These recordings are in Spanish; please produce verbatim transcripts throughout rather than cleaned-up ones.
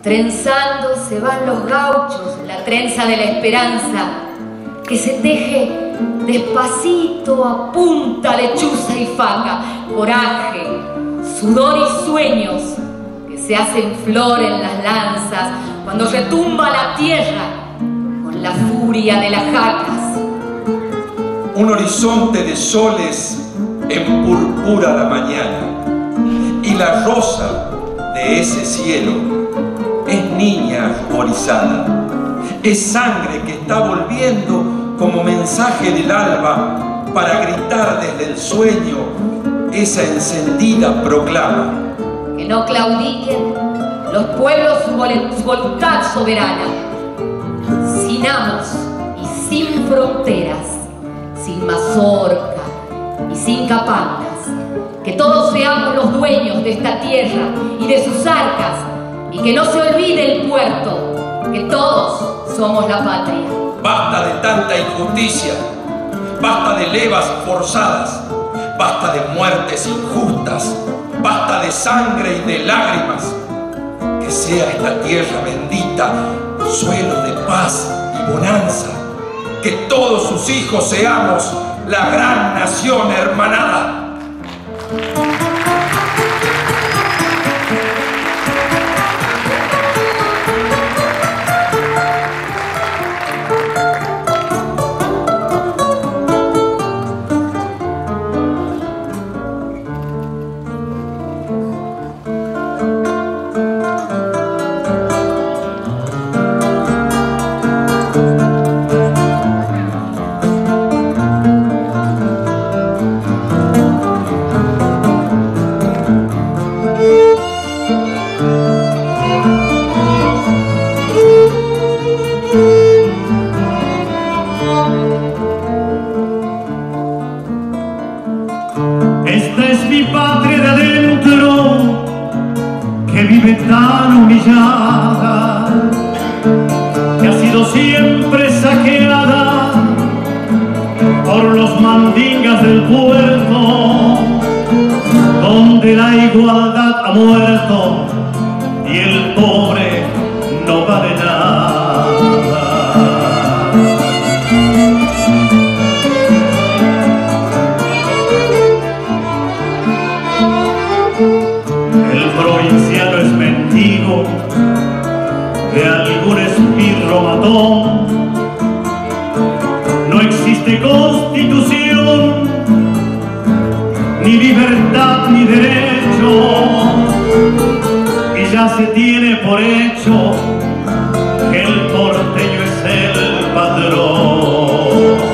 Trenzando se van los gauchos, la trenza de la esperanza, que se teje despacito a punta de chuza y faca, coraje, sudor y sueños que se hacen flor en las lanzas cuando retumba la tierra con la furia de las jacas. Un horizonte de soles empurpura la mañana y la rosa de ese cielo es niña ruborizada, es sangre que está volviendo como mensaje del alba para gritar desde el sueño esa encendida proclama. Que no claudiquen los pueblos su voluntad soberana, sin amos y sin fronteras, sin mazorca y sin capangas, que todos seamos los dueños de esta tierra y de sus arcas, y que no se olvide el puerto, que todos somos la patria. Basta de tanta injusticia, basta de levas forzadas, basta de muertes injustas, basta de sangre y de lágrimas. Que sea esta tierra bendita suelo de paz y bonanza, que todos sus hijos seamos la gran nación hermanada. Esta es mi patria de adentro, que vive tan humillada, que ha sido siempre saqueada por los mandingas del puerto, donde la igualdad ha muerto y el pobre no vale nada. El provinciano es mendigo de algún espirro matón. No existe constitución, ni libertad ni derecho, y ya se tiene por hecho que el porteño es el patrón.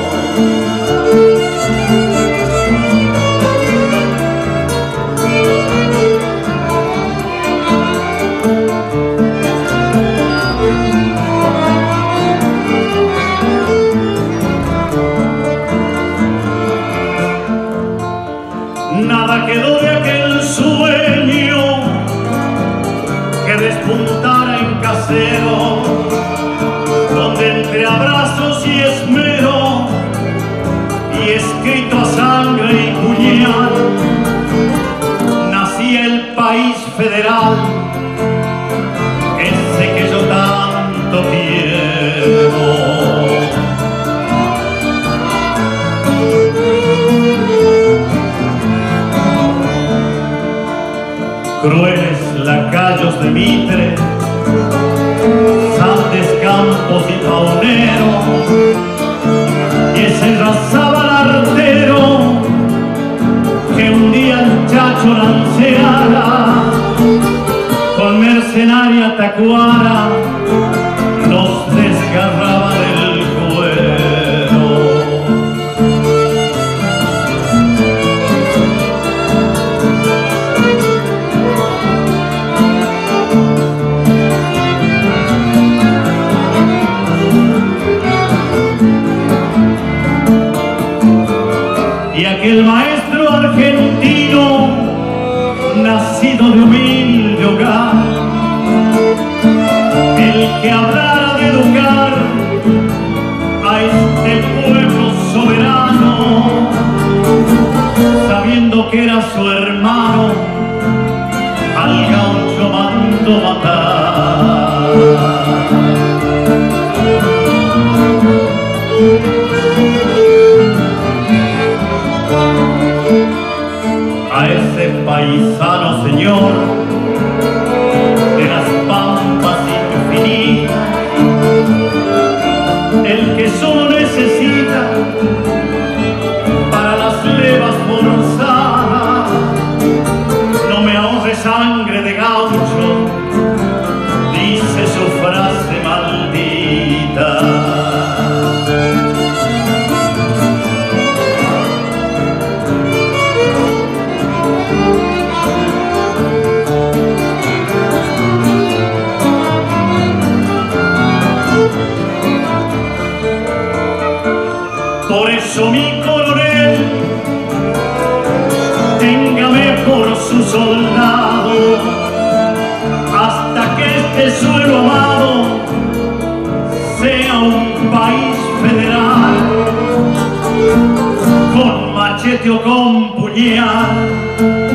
Nada quedó de aquel sueño que despuntara en Casero, donde entre abrazos y esmero y escrito a sangre y puñal nacía el país federal, ese que yo tanto quiero. Crueles lacayos de Mitre, Sandes, Campos y Paunero, y ese Razabal artero que un día el Chacho lanceara con mercenaria tacuara nos desgarraba del cuero. Y aquel maestro argentino, nacido de humilde hogar, el que hablara de educar a este pueblo soberano, sabiendo que era su hermano, al gaucho mandó matar. a ese paisano señor de las pampas infinitas, el que solo necesita para las levas forzadas. No me ahorre sangre de gaucho, dice su frase maldita. Por eso mi coronel, téngame por su soldado, hasta que este suelo amado sea un país federal, con machete o con puñal.